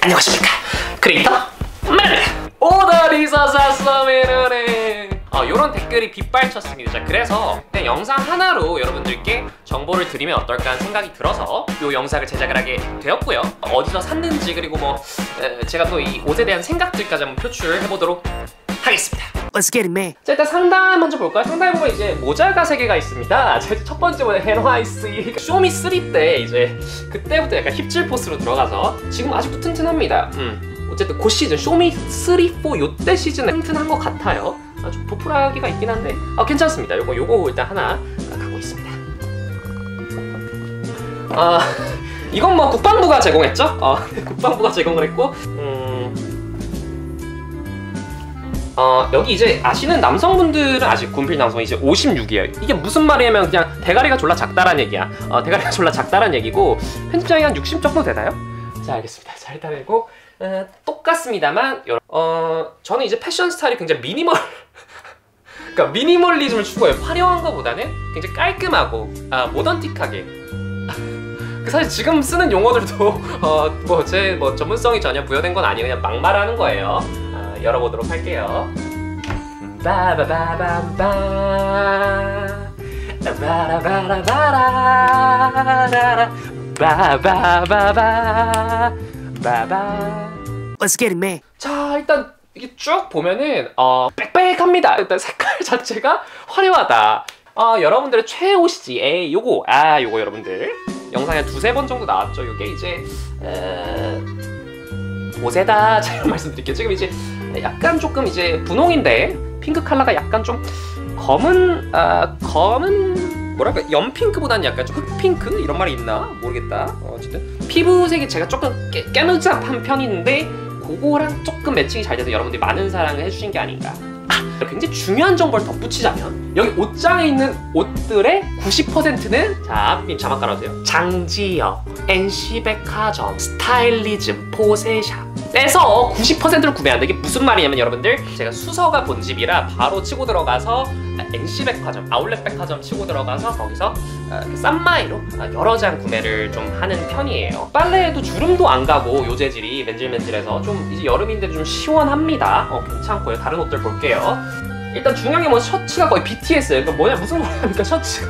안녕하십니까, 크리에이터 메르입니다. 오다리사 사스메르네. 요런 댓글이 빗발쳤습니다. 자, 그래서 그냥 영상 하나로 여러분들께 정보를 드리면 어떨까 하는 생각이 들어서 요 영상을 제작을 하게 되었고요. 어디서 샀는지, 그리고 뭐 제가 또 이 옷에 대한 생각들까지 한번 표출해보도록 하겠습니다. Let's get it, man. 자, 일단 상단 먼저 볼까요? 상단에 보면 이제 모자가 3개가 있습니다. 첫 번째 모자 NYC 쇼미 3 때 이제 그때부터 약간 힙질 포스로 들어가서 지금 아직도 튼튼합니다. 어쨌든 그 시즌 쇼미 3, 4 요때 시즌에 튼튼한 것 같아요. 좀 보풀하기가 있긴 한데 괜찮습니다. 요거 일단 하나 갖고 있습니다. 이건 뭐 국방부가 제공했죠? 국방부가 제공을 했고 여기 이제 아시는 남성분들은 아직 군필 남성이 이제 56이에요. 이게 무슨 말이냐면 그냥 대가리가 졸라 작다란 얘기야. 대가리가 졸라 작다란 얘기고 편집장이 한 60 정도 되나요? 자, 알겠습니다. 자, 일단 이거 똑같습니다만 저는 이제 패션 스타일이 굉장히 그러니까 미니멀리즘을 추구해요. 화려한 것보다는 굉장히 깔끔하고 모던틱하게. 사실 지금 쓰는 용어들도 제 전문성이 전혀 부여된 건 아니에요. 그냥 막 말하는 거예요. 열어보도록 할게요. 바바바바바 바라바라바라 바바바바 바바. Let's get it, man. 자, 일단 이게 쭉 보면은 빽빽합니다. 일단 색깔 자체가 화려하다. 여러분들의 최애옷이지. 요거 여러분들 영상에 한 2-3번 정도 나왔죠. 요게 이제 옷에다 제가 말씀드릴게요. 지금 이제 약간 조금 이제 분홍인데 핑크 컬러가 약간 좀 검은 뭐랄까 연핑크보다는 약간 좀 흑핑크 이런 말이 있나 모르겠다. 어쨌든 피부색이 제가 조금 깨무잡한 편인데 그거랑 조금 매칭이 잘 돼서 여러분들이 많은 사랑을 해주신 게 아닌가. 굉장히 중요한 정보를 덧붙이자면 여기 옷장에 있는 옷들의 90%는 자, 자막 깔아주세요. 장지역, NC백화점, 스타일리즘, 포세샵에서 90%를 구매한다. 이게 무슨 말이냐면 여러분들 제가 수서가 본집이라 바로 치고 들어가서 NC백화점, 아울렛백화점 치고 들어가서 거기서 싼마이로 여러 장 구매를 좀 하는 편이에요. 빨래에도 주름도 안 가고 요 재질이 맨질맨질해서 좀 이제 여름인데 좀 시원합니다. 괜찮고요. 다른 옷들 볼게요. 일단 중요한 게 뭐 셔츠가 거의 BTS예요. 그러니까 뭐냐 무슨 말입니까 셔츠가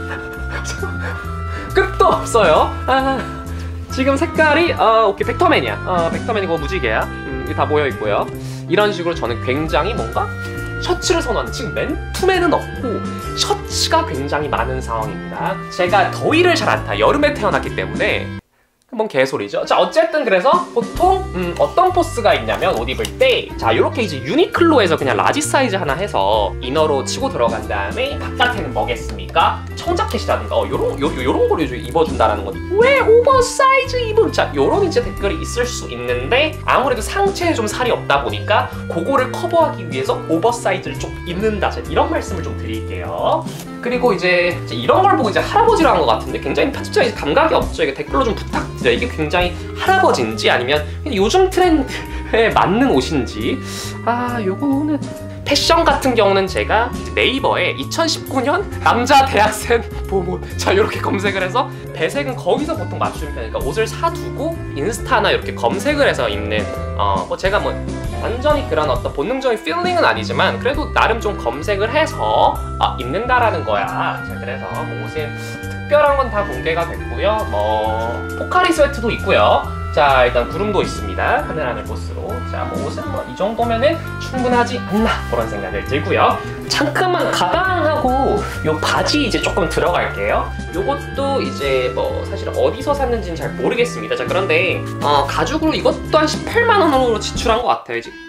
끝도 없어요. 지금 색깔이 오케이 벡터맨이야. 벡터맨이고 무지개야. 이게 다 모여 있고요. 이런 식으로 저는 굉장히 뭔가 셔츠를 선호하는, 지금 맨투맨은 없고 셔츠가 굉장히 많은 상황입니다. 제가 더위를 잘 안 타. 여름에 태어났기 때문에 뭔 개소리죠. 자, 어쨌든 그래서 보통 어떤 포스가 있냐면 옷 입을 때 자, 요렇게 이제 유니클로에서 그냥 라지 사이즈 하나 해서 이너로 치고 들어간 다음에 바깥에는 뭐겠습니까? 청자켓이라든가 요런 거를 입어준다라는 거지. 왜 오버사이즈 입은? 자, 요런 이제 댓글이 있을 수 있는데 아무래도 상체에 좀 살이 없다 보니까 그거를 커버하기 위해서 오버사이즈를 좀 입는다. 자, 이런 말씀을 좀 드릴게요. 그리고 이제 이런 걸 보고 이제 할아버지로 한 것 같은데 굉장히 편집자의 감각이 없죠. 이게 댓글로 좀 부탁드려요. 이게 굉장히 할아버지인지 아니면 요즘 트렌드에 맞는 옷인지. 요거는 패션 같은 경우는 제가 네이버에 2019년 남자 대학생 봄옷 자 이렇게 검색을 해서 배색은 거기서 보통 맞추는 편이니까 옷을 사두고 인스타나 이렇게 검색을 해서 입는 제가 뭐 완전히 그런 어떤 본능적인 필링은 아니지만 그래도 나름 좀 검색을 해서 입는다라는 거야. 자, 그래서 뭐 옷에 특별한 건 다 공개가 됐고요. 뭐 포카리 스웨트도 있고요. 자, 일단 구름도 있습니다. 하늘하늘 보스로. 자, 뭐 옷은 뭐 이 정도면은 충분하지 않나 그런 생각을 들고요. 잠깐만 가방하고 요 바지 이제 조금 들어갈게요. 요것도 이제 뭐 사실 어디서 샀는지는 잘 모르겠습니다. 자, 그런데 가죽으로 이것도 한 18만 원으로 지출한 것 같아요. 이제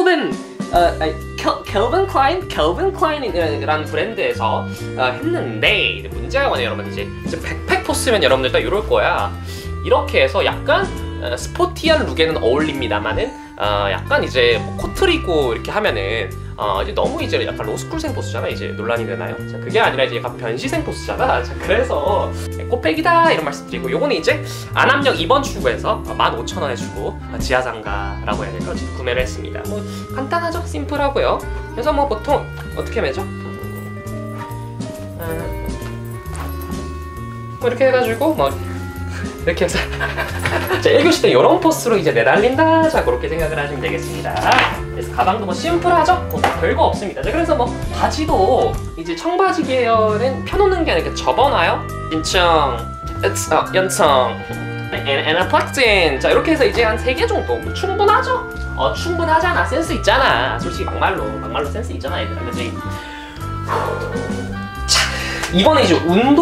캘빈 클라인이라는 브랜드에서 했는데 이제 문제가 뭐냐 여러분, 이제 백팩 포스면 여러분들 다 이럴 거야. 이렇게 해서 약간 스포티한 룩에는 어울립니다만은 약간 이제 뭐 코트를 입고 이렇게 하면은 이제 너무 이제 약간 로스쿨생 포스잖아. 이제 논란이 되나요? 자, 그게 아니라 이제 약간 변시생 포스잖아. 자, 그래서 꽃배기다 이런 말씀드리고, 요거는 이제 안암역 2번 출구에서 15,000원에 주고 지하상가라고 해야 될까? 구매를 했습니다. 뭐 간단하죠? 심플하고요. 그래서 뭐 보통 어떻게 매죠? 뭐 이렇게 해가지고 뭐 이렇게 해서 자, 1교시 때 이런 포스로 이제 내달린다. 자, 그렇게 생각을 하시면 되겠습니다. 그래서 가방도 뭐 심플하죠? 뭐 별거 없습니다. 자, 그래서 뭐 바지도 이제 청바지 계열은 펴놓는 게 아니라 접어놔요. 인청, 연청, 에나플락틴. 자, 이렇게 해서 이제 한 3개 정도 뭐 충분하죠? 충분하잖아. 센스 있잖아. 솔직히 막말로 센스 있잖아, 얘들아. 그치? 이번에 이제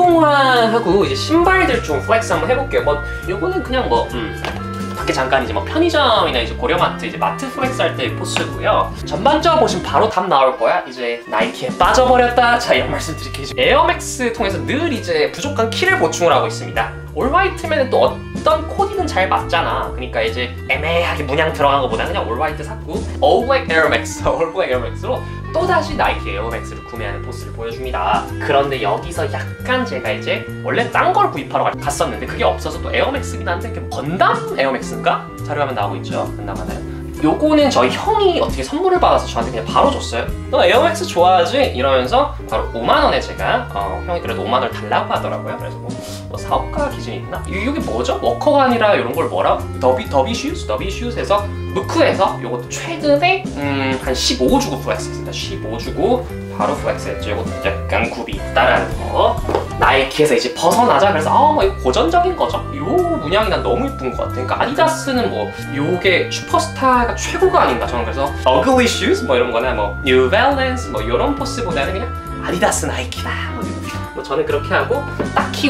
운동화하고 이제 신발들 좀 플렉스 한번 해볼게요. 뭐 요거는 그냥 뭐 밖에 잠깐 이제 뭐 편의점이나 이제 고려마트 이제 마트 플렉스 할 때 포스고요. 전반적으로 보시면 바로 답 나올 거야. 이제 나이키에 빠져버렸다. 자, 이런 말씀 드릴게요. 에어맥스 통해서 늘 이제 부족한 키를 보충을 하고 있습니다. 올 화이트면은 또 어떤 코디는 잘 맞잖아. 그러니까 이제 애매하게 문양 들어간 거보다 그냥 올 화이트 샀고 All Black Air Max, All Black Air Max로 또다시 나이키 에어맥스를 구매하는 포스를 보여줍니다. 그런데 여기서 약간 제가 이제 원래 딴 걸 구입하러 갔었는데 그게 없어서 또 에어맥스긴 한데 건담 에어맥스인가? 자료화면 나오고 있죠? 건담 하나요? 요거는 저희 형이 어떻게 선물을 받아서 저한테 그냥 바로 줬어요. 너 에어맥스 좋아하지? 이러면서 바로 5만원에 제가 형이 그래도 5만원을 달라고 하더라고요. 그래서 뭐 사업가 기준이 있나? 이게 뭐죠? 워커가 아니라 이런 걸 뭐라? 더비 슈즈에서 무크에서 요것도 최근에 한 15 주고 플렉스 했습니다. 15 주고 바로 플렉스 했죠. 요것도 약간 굽이 있다라는 거. 나이키에서 이제 벗어나자. 그래서 뭐 이거 고전적인 거죠. 요 문양이 난 너무 예쁜 것 같아. 그러니까 아디다스는 뭐 요게 슈퍼스타가 최고가 아닌가. 저는 그래서 Ugly Shoes 뭐 이런 거나 뭐 New Balance 뭐 이런 포스보다는 그냥 아디다스 나이키다. 뭐 저는 그렇게 하고 딱히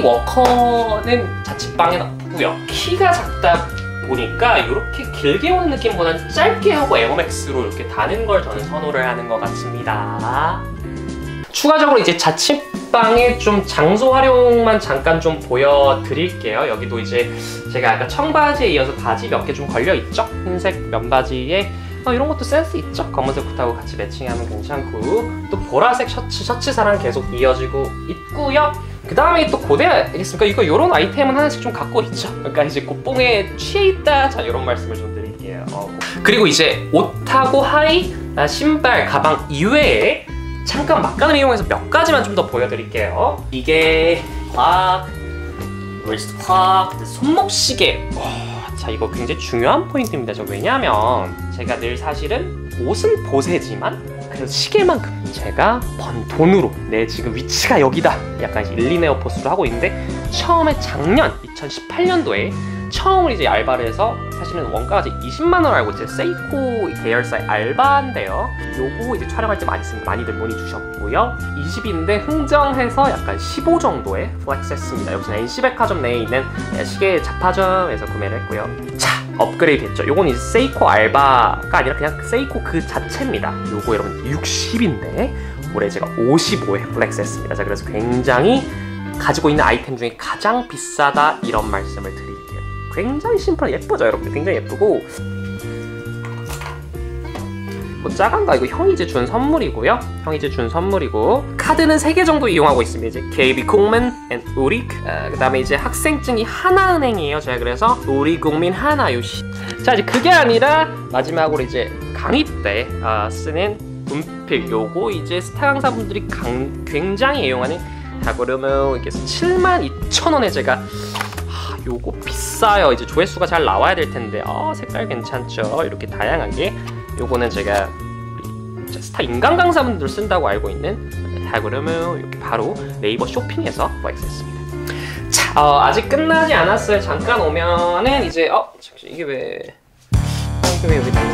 워커는 자취방에 놔두고요. 키가 작다 보니까 이렇게 길게 오는 느낌보다는 짧게 하고 에어맥스로 이렇게 다는 걸 저는 선호를 하는 것 같습니다. 추가적으로 이제 자취방의 좀 장소 활용만 잠깐 좀 보여드릴게요. 여기도 이제 제가 아까 청바지에 이어서 바지 몇 개 좀 걸려있죠? 흰색 면바지에 이런 것도 센스 있죠? 검은색부터 같이 매칭하면 괜찮고 또 보라색 셔츠사랑 계속 이어지고 있고요. 그 다음에 또 고대 알겠습니까? 이거 요런 아이템은 하나씩 좀 갖고 있죠. 그러니까 이제 꽃봉에 취해 있다. 자, 이런 말씀을 좀 드릴게요. 그리고 이제 옷하고 하의, 신발, 가방 이외에 잠깐 막간을 이용해서 몇 가지만 좀 더 보여드릴게요. 이게 리스트 클럭, 손목시계. 자, 이거 굉장히 중요한 포인트입니다. 왜냐하면 제가 늘 사실은 옷은 보세지만 그래서 시계만큼 제가 번 돈으로 내 지금 위치가 여기다 약간 이제 일리네어 포스로 하고 있는데 처음에 작년 2018년도에 처음으로 이제 알바를 해서 사실은 원가가 이제 20만 원 알고 이제 세이코 계열사의 알바인데요. 요거 이제 촬영할 때 많이 쓰면 많이들 문의 주셨고요. 20인데 흥정해서 약간 15 정도에 플렉스 했습니다. 여기서 NC백화점 내에 있는 시계 잡화점에서 구매를 했고요. 자, 업그레이드 했죠. 요건 이제 세이코 알바가 아니라 그냥 세이코 그 자체입니다. 요거 여러분 60인데 올해 제가 55에 플렉스 했습니다. 자, 그래서 굉장히 가지고 있는 아이템 중에 가장 비싸다 이런 말씀을 드릴게요. 굉장히 심플하고 예쁘죠, 여러분들? 굉장히 예쁘고 뭐 짜간가 이거 형이 이제 준 선물이고요. 형이 이제 준 선물이고 카드는 3개 정도 이용하고 있습니다. 이제 KB국민 and 우리 그 다음에 이제 학생증이 하나은행이에요. 제가 그래서 우리국민 하나 요시. 자, 이제 그게 아니라 마지막으로 이제 강의 때 쓰는 분필 요거 이제 스타 강사분들이 굉장히 애용하는 다그러면 이게 72,000원에 제가 요거 비싸요. 이제 조회수가 잘 나와야 될 텐데 색깔 괜찮죠? 이렇게 다양하게 요거는 제가 스타 인간 강사분들 쓴다고 알고 있는 다그러면 이렇게 바로 네이버 쇼핑에서 플렉스했습니다. 자, 아직 끝나지 않았어요. 잠깐 오면은 이제 잠시 이게 왜 여기 달려